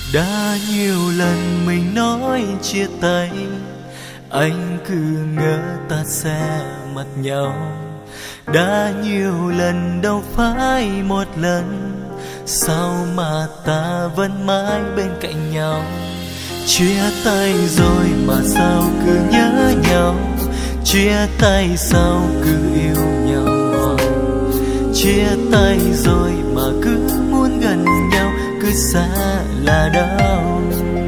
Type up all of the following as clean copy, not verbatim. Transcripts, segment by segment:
Đã nhiều lần mình nói chia tay, anh cứ ngỡ ta sẽ mất nhau. Đã nhiều lần đâu phải một lần, sao mà ta vẫn mãi bên cạnh nhau. Chia tay rồi mà sao cứ nhớ nhau, chia tay sao cứ yêu nhau hoài. Chia tay rồi mà cứ muốn gần nhau, cứ xa là đau.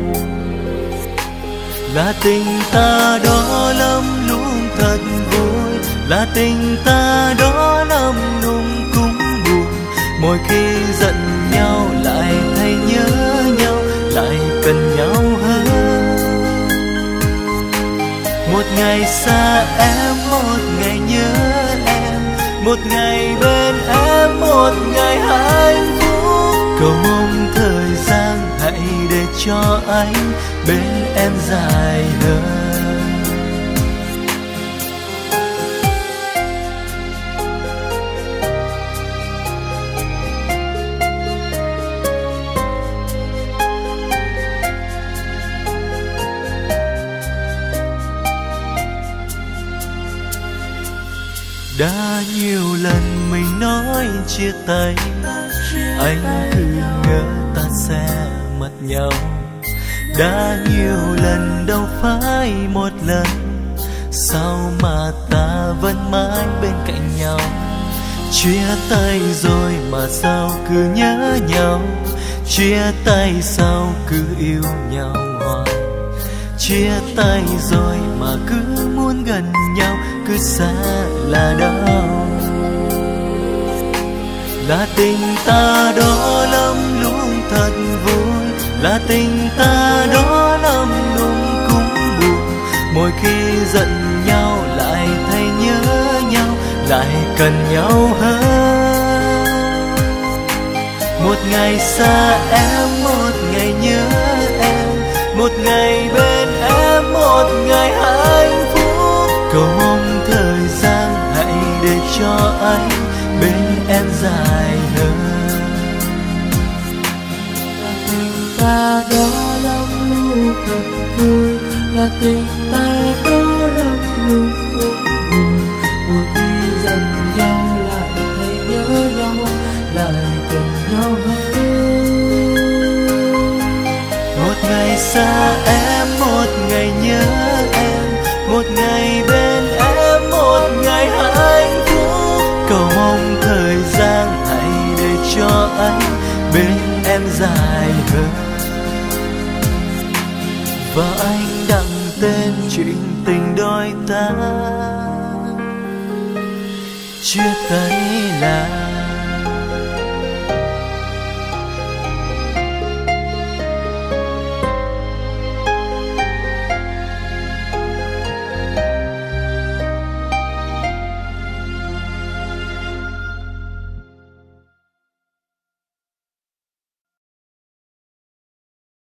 Là tình ta đó lắm lúc thật vui, là tình ta đó lắm lúc cũng buồn. Mỗi khi giận nhau lại thấy nhớ nhau, lại cần nhau hơn. Một ngày xa em, một ngày nhớ em, một ngày bên em, một ngày hạnh phúc. Cầu mong thời gian hãy để cho anh bên em dài hơn. Đã nhiều lần mình nói chia tay, anh cứ ngỡ ta sẽ mất nhau. Đã nhiều lần đâu phải một lần, sao mà ta vẫn mãi bên cạnh nhau. Chia tay rồi mà sao cứ nhớ nhau, chia tay sao cứ yêu nhau hoài. Chia tay rồi mà cứ muốn gần nhau, cứ xa là đau. Là tình ta đó lắm lúc thật vui, là tình ta đó lắm lúc cũng buồn. Mỗi khi giận nhau lại thấy nhớ nhau, lại cần nhau hơn. Một ngày xa em, một ngày nhớ em, một ngày bên em, một ngày hạnh phúc. Cầu mong thời gian hãy để cho anh bên em dài hơn. Là tình ta đó lắm lúc thật vui, là tình ta đó lắm lúc cũng buồn. Một khi giận nhau lại thấy nhớ nhau, lại cần nhau hơn. Một ngày xa em, một ngày nhớ em, một ngày bên em, một ngày hạnh phúc. Cầu mong thời gian hãy để cho anh bên em dài hơn. Và anh đặng tên chuyện tình đôi ta, chia tay